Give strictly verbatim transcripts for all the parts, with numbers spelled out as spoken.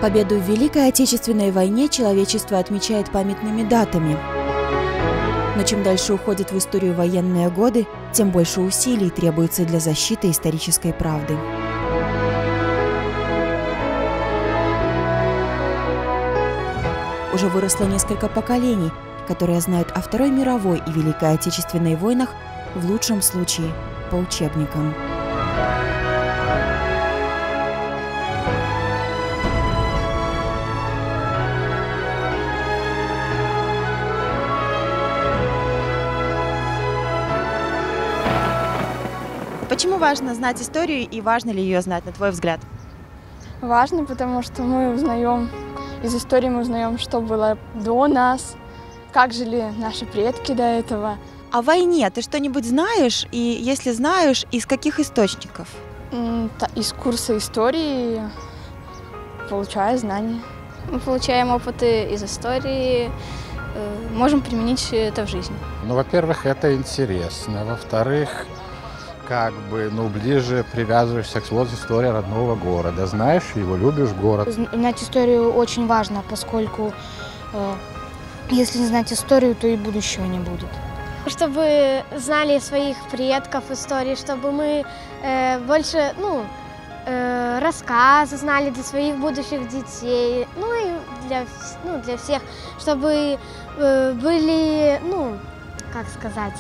Победу в Великой Отечественной войне человечество отмечает памятными датами. Но чем дальше уходят в историю военные годы, тем больше усилий требуется для защиты исторической правды. Уже выросло несколько поколений, которые знают о Второй мировой и Великой Отечественной войнах в лучшем случае по учебникам. Почему важно знать историю и важно ли ее знать, на твой взгляд? Важно, потому что мы узнаем, из истории мы узнаем, что было до нас, как жили наши предки до этого. О войне ты что-нибудь знаешь? И если знаешь, из каких источников? Из курса истории получаю знания. Мы получаем опыты из истории, можем применить это в жизни. Ну, во-первых, это интересно. Во-вторых, как бы, ну, ближе привязываешься к слову истории родного города. Знаешь его, любишь город. Знать историю очень важно, поскольку э, если не знать историю, то и будущего не будет. Чтобы знали своих предков истории, чтобы мы э, больше, ну, э, рассказы знали для своих будущих детей, ну и для, ну, для всех, чтобы э, были, ну, как сказать,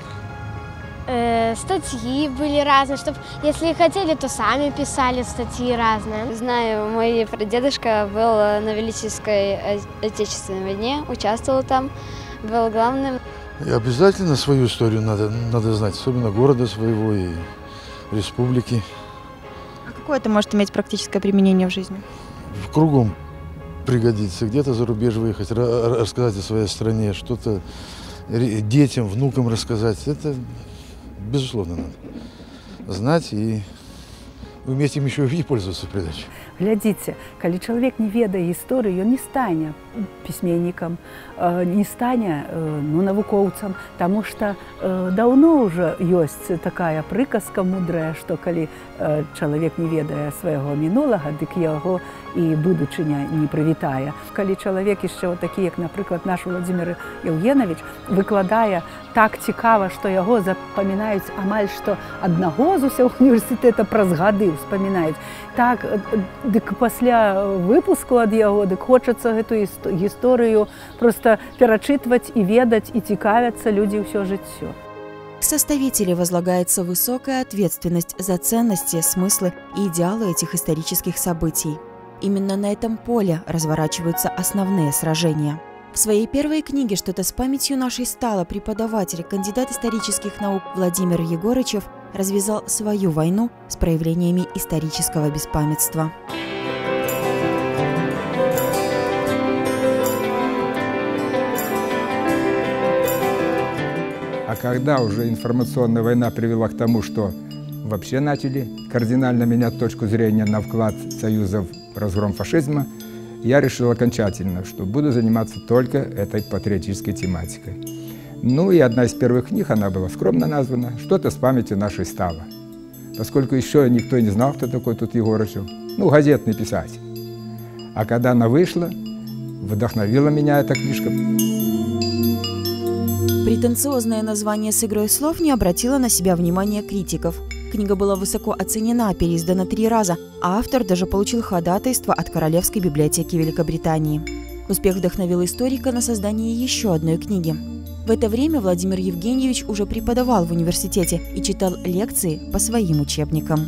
э, статьи были разные, чтобы, если хотели, то сами писали статьи разные. Знаю, мой прадедушка был на Великой Отечественной войне, участвовал там, был главным. И обязательно свою историю надо, надо знать, особенно города своего и республики. А какое это может иметь практическое применение в жизни? Кругом пригодится. Где-то за рубеж выехать, рассказать о своей стране, что-то детям, внукам рассказать. Это, безусловно, надо знать и уметь им еще и пользоваться в придачу. Глядзіце, калі чалавек не ведае гісторыю, ён не стане пісьменнікам, не стане ну, навукоўцам, таму што даўно ўжо ёсць такая прыказка мудрая, што калі чалавек не ведае свайго мінулага, дык яго і будучыня не прывітае. Калі чалавек яшчэ такі, як, напрыклад, наш Владзімір Еўгенавіч, выкладае так цікава, што яго запамінаюць амаль што аднаго з усяго універсітэта праз гады ўспамінаюць. Так, дык пасля выпуску ад яго, дык хочацца гэту гісторыю проста перачытваць і ведаць, і цікавяцца людзі ўсё жыццё. К составителю возлагается высокая ответственность за ценности, смыслы и идеалы этих исторических событий. Именно на этом поле разворачиваются основные сражения. В своей первой книге «Что-то с памятью нашей стало» преподаватель, кандидат исторических наук Владимир Егорычев развязал свою войну с проявлениями исторического беспамятства. А когда уже информационная война привела к тому, что вообще начали кардинально менять точку зрения на вклад Союза в разгром фашизма, я решил окончательно, что буду заниматься только этой патриотической тематикой. Ну и одна из первых книг, она была скромно названа «Что-то с памятью нашей стало». Поскольку еще никто не знал, кто такой тут Егорычев, ну, газетный писатель. А когда она вышла, вдохновила меня эта книжка. Претенциозное название с игрой слов не обратило на себя внимания критиков. Книга была высоко оценена, переиздана три раза, а автор даже получил ходатайство от Королевской библиотеки Великобритании. Успех вдохновил историка на создание еще одной книги. В это время Владимир Евгеньевич уже преподавал в университете и читал лекции по своим учебникам.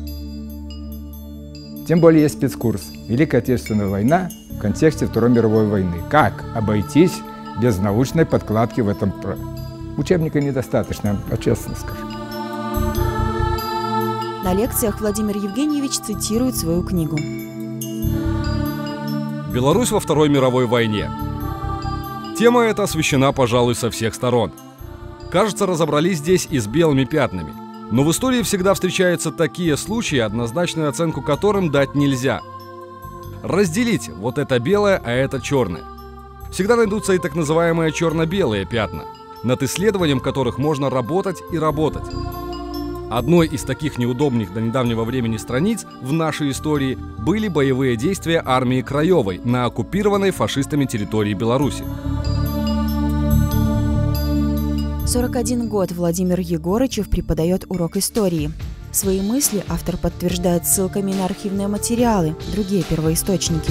Тем более есть спецкурс «Великая Отечественная война в контексте Второй мировой войны». Как обойтись без научной подкладки в этом учебника недостаточно, честно скажу. На лекциях Владимир Евгеньевич цитирует свою книгу. Беларусь во Второй мировой войне. Тема эта освещена, пожалуй, со всех сторон. Кажется, разобрались здесь и с белыми пятнами. Но в истории всегда встречаются такие случаи, однозначную оценку которым дать нельзя. Разделите вот это белое, а это черное. Всегда найдутся и так называемые черно-белые пятна, над исследованием которых можно работать и работать. Одной из таких неудобных до недавнего времени страниц в нашей истории были боевые действия армии Краевой на оккупированной фашистами территории Беларуси. сорок один год Владимир Егорычев преподает урок истории. Свои мысли автор подтверждает ссылками на архивные материалы, другие первоисточники.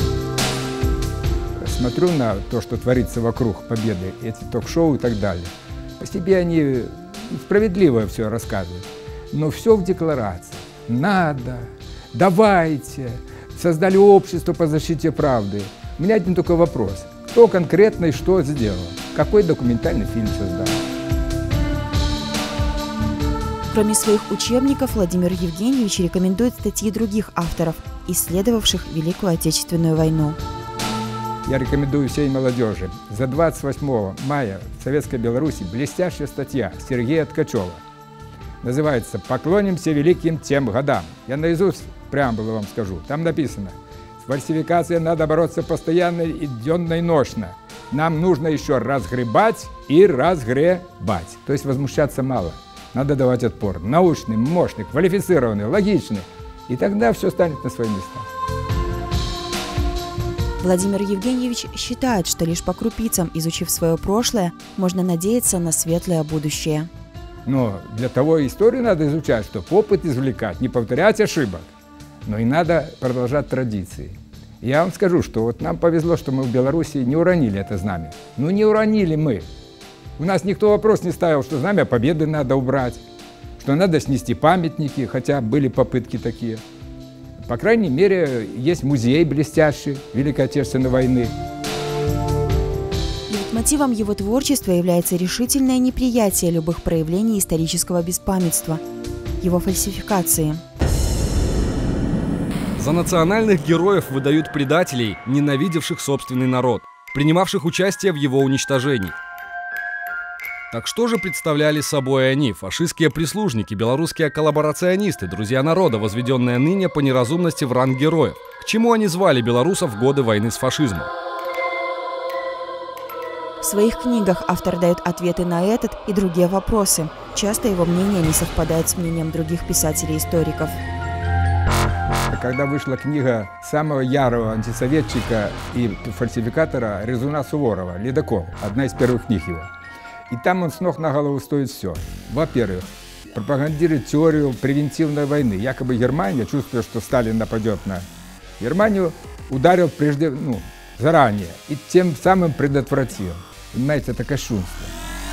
Смотрю на то, что творится вокруг Победы, эти ток-шоу и так далее. По себе они справедливо все рассказывают, но все в декларации. Надо, давайте, создали общество по защите правды. У меня один только вопрос. Кто конкретно и что сделал? Какой документальный фильм создал? Кроме своих учебников, Владимир Евгеньевич рекомендует статьи других авторов, исследовавших Великую Отечественную войну. Я рекомендую всей молодежи. За двадцать восьмого мая в Советской Беларуси блестящая статья Сергея Ткачева. Называется «Поклонимся великим тем годам». Я наизусть преамбулу вам скажу. Там написано: «С фальсификацией надо бороться постоянно и денно и нощно. Нам нужно еще разгребать и разгребать». То есть возмущаться мало. Надо давать отпор. Научный, мощный, квалифицированный, логичный. И тогда все станет на свои места. Владимир Евгеньевич считает, что лишь по крупицам, изучив свое прошлое, можно надеяться на светлое будущее. Но для того историю надо изучать, чтобы опыт извлекать, не повторять ошибок. Но и надо продолжать традиции. Я вам скажу, что вот нам повезло, что мы в Беларуси не уронили это знамя. Ну не уронили мы. У нас никто вопрос не ставил, что знамя Победы надо убрать, что надо снести памятники, хотя были попытки такие. По крайней мере, есть музей блестящий Великой Отечественной войны. Мотивом его творчества является решительное неприятие любых проявлений исторического беспамятства, его фальсификации. За национальных героев выдают предателей, ненавидевших собственный народ, принимавших участие в его уничтожении. Так что же представляли собой они, фашистские прислужники, белорусские коллаборационисты, друзья народа, возведенные ныне по неразумности в ранг героев? К чему они звали белорусов в годы войны с фашизмом? В своих книгах автор дает ответы на этот и другие вопросы. Часто его мнение не совпадает с мнением других писателей-историков. Когда вышла книга самого ярого антисоветчика и фальсификатора Резуна Суворова «Ледокол», одна из первых книг его. И там он с ног на голову стоит все. Во-первых, пропагандирует теорию превентивной войны. Якобы Германия, чувствуя, что Сталин нападет на Германию, ударил прежде, ну, заранее и тем самым предотвратил. Понимаете, это кощунство.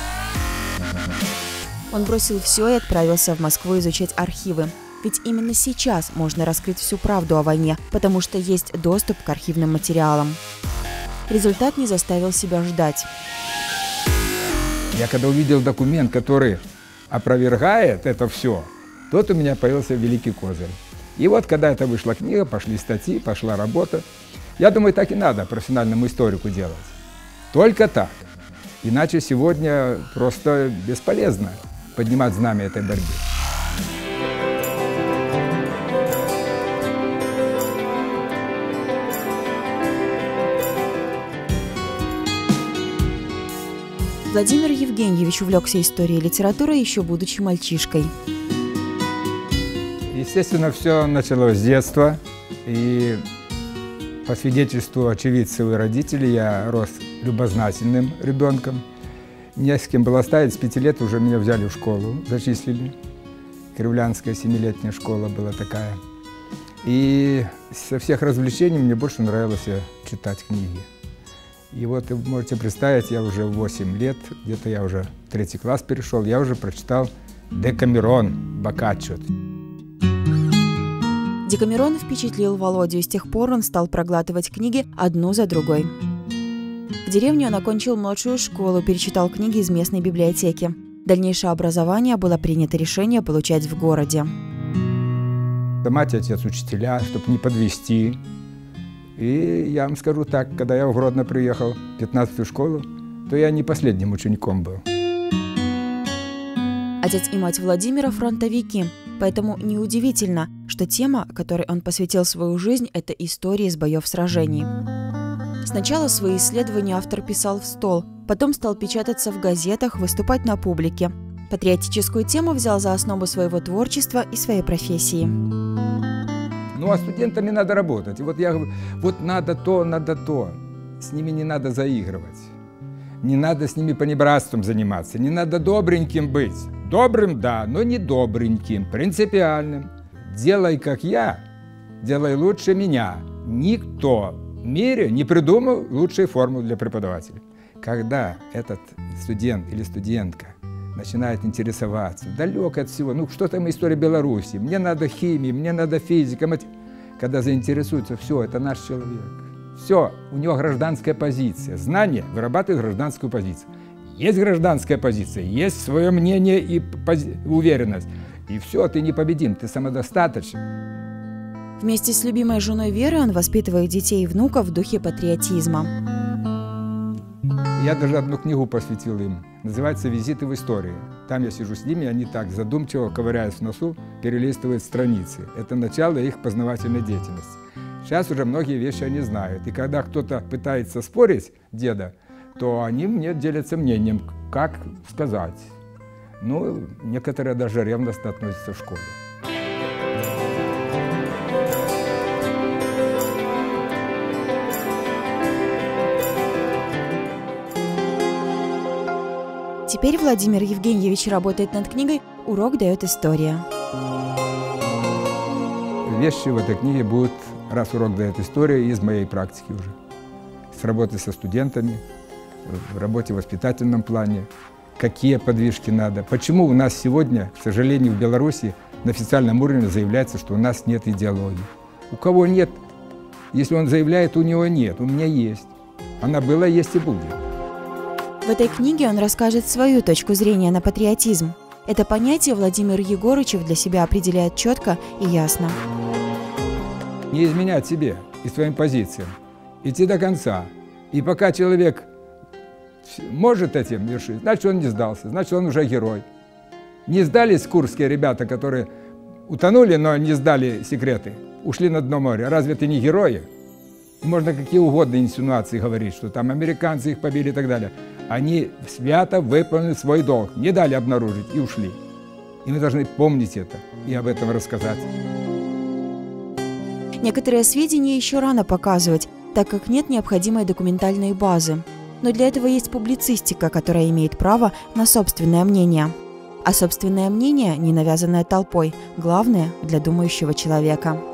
Он бросил все и отправился в Москву изучать архивы. Ведь именно сейчас можно раскрыть всю правду о войне, потому что есть доступ к архивным материалам. Результат не заставил себя ждать. Я когда увидел документ, который опровергает это все, тот у меня появился великий козырь. И вот, когда это вышла книга, пошли статьи, пошла работа. Я думаю, так и надо профессиональному историку делать. Только так. Иначе сегодня просто бесполезно поднимать знамя этой борьбы. Владимир Евгеньевич увлекся историей и литературой еще будучи мальчишкой. Естественно, все началось с детства. И по свидетельству очевидцев и родителей я рос любознательным ребенком. Не с кем было оставить, с пяти лет уже меня взяли в школу, зачислили. Кривлянская семилетняя школа была такая. И со всех развлечений мне больше нравилось читать книги. И вот вы можете представить, я уже в восемь лет, где-то я уже в третий класс перешел, я уже прочитал «Декамерон» Боккаччо. Декамерон впечатлил Володю, и с тех пор он стал проглатывать книги одну за другой. В деревне он окончил младшую школу, перечитал книги из местной библиотеки. Дальнейшее образование было принято решение получать в городе. Мать и отец учителя, чтобы не подвести. И я вам скажу так, когда я в Гродно приехал в пятнадцатую школу, то я не последним учеником был. Отец и мать Владимира – фронтовики, поэтому неудивительно, что тема, которой он посвятил свою жизнь, это истории с боев сражений. Сначала свои исследования автор писал в стол, потом стал печататься в газетах, выступать на публике. Патриотическую тему взял за основу своего творчества и своей профессии. Ну, а студентами надо работать. И вот я говорю, вот надо то, надо то. С ними не надо заигрывать. Не надо с ними понебратством заниматься. Не надо добреньким быть. Добрым, да, но не добреньким, принципиальным. Делай, как я, делай лучше меня. Никто в мире не придумал лучшей формулы для преподавателя. Когда этот студент или студентка начинает интересоваться, далек от всего, ну что там история Беларуси, мне надо химия, мне надо физика, мат... когда заинтересуется, все, это наш человек. Все, у него гражданская позиция. Знание вырабатывает гражданскую позицию. Есть гражданская позиция, есть свое мнение и пози... уверенность. И все, ты непобедим, ты самодостаточен. Вместе с любимой женой Верой он воспитывает детей и внуков в духе патриотизма. Я даже одну книгу посвятил им. Называется «Визиты в истории». Там я сижу с ними, они так задумчиво, ковыряясь в носу, перелистывают страницы. Это начало их познавательной деятельности. Сейчас уже многие вещи они знают. И когда кто-то пытается спорить деда, то они мне делятся мнением, как сказать. Ну, некоторые даже ревностно относятся в школе. Теперь Владимир Евгеньевич работает над книгой «Урок дает история». Вещи в этой книге будут, раз урок дает история, из моей практики уже. С работы со студентами, в работе в воспитательном плане, какие подвижки надо. Почему у нас сегодня, к сожалению, в Беларуси на официальном уровне заявляется, что у нас нет идеологии. У кого нет, если он заявляет, у него нет, у меня есть. Она была, есть и будет. В этой книге он расскажет свою точку зрения на патриотизм. Это понятие Владимир Егорычев для себя определяет четко и ясно. Не изменять себе и своим позициям, идти до конца. И пока человек может этим вершить, значит, он не сдался, значит, он уже герой. Не сдались курские ребята, которые утонули, но не сдали секреты, ушли на дно моря. Разве это не герои? Можно какие угодно инсинуации говорить, что там американцы их побили и так далее. Они свято выполнили свой долг, не дали обнаружить и ушли. И мы должны помнить это и об этом рассказать. Некоторые сведения еще рано показывать, так как нет необходимой документальной базы. Но для этого есть публицистика, которая имеет право на собственное мнение. А собственное мнение, не навязанное толпой, главное для думающего человека.